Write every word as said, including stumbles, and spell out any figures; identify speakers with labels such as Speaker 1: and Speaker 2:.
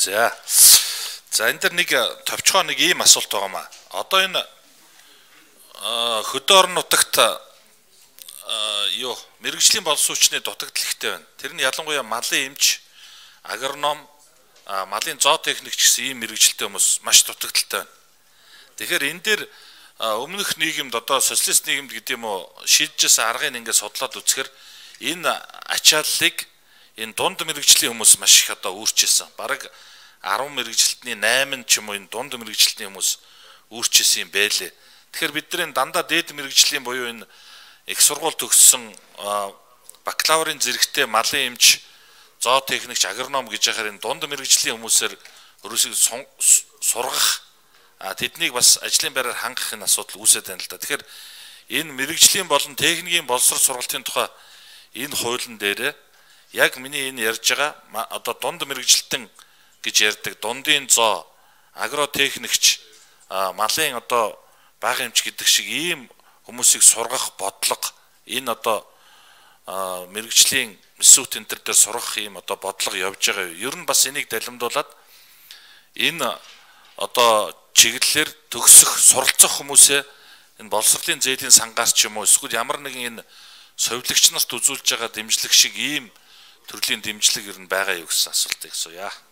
Speaker 1: За. За энэ дэр нэг товчгоо нэг ийм асуулт байгаа маа. Одоо энэ хөдөө орон нутагт юу мэрэгжлийн боловсруучны дутагдал ихтэй байна. Тэр нь ялангуяа малын эмч, агроном, малын зоо техникч гэсэн ийм мэрэгжилтэй хүмүүс маш дутагдaltaй байна. Тэгэхээр энэ дээр өмнөх нийгэмд одоо социалист нийгэмд гэдэг юм уу шийдчихсэн аргыг ингээд судлаад үзэхээр энэ ачааллыг энэ дунд мэрэгжлийн хүмүүс маш их одоо үүрчээсэн. Бараг арван мэрэгжилтний найман ч юм уу энэ дунд мэрэгжилтний хүмүүс үүрчээсэн юм байлээ. Тэгэхээр бид нар энэ дандаа дээд мэрэгжлийн буюу энэ их сургууль төгссөн бакалаврын зэрэгтэй малын эмч, зоо техникч, агроном гэж яхаар энэ дунд мэрэгжлийн хүмүүсээр өрөөсөг сургах тэднийг бас ажлын байраар хангах энэ асуудал үүсээд байна л да. Тэгэхээр энэ мэрэгжлийн болон техникийн боловсрол сургалтын тухай энэ хуулийн дээр яг миний энэ ярьж байгаа одоо дунд мэрэгжилтэн гэж ярьдаг дундын зоо, агротехникч, малын одоо бага эмч гэдэг шиг ийм хүмүүсийг сургах бодлого энэ одоо мэрэгжлийн мессут энэ төр дээр сургах ийм одоо бодлого явж байгаа юу. Ер нь бас энийг далимдуулаад энэ одоо чиглэлээр төгсөх, суралцах хүмүүсээ энэ боловсролын зээлийн сангаас ч юм уу эсвэл ямар нэгэн энэ совилогч нарт үзүүлж байгаа дэмжлэг шиг ийм төрлийн дэмжлэг ер нь байгаа юу гэсэн асуултыг асууя.